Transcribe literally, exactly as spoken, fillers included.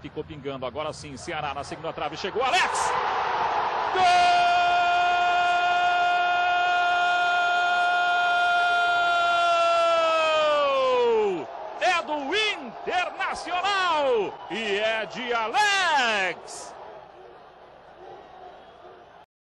Ficou pingando, agora sim, Ceará na segunda trave, chegou Alex! Gol! É do Internacional e é de Alex!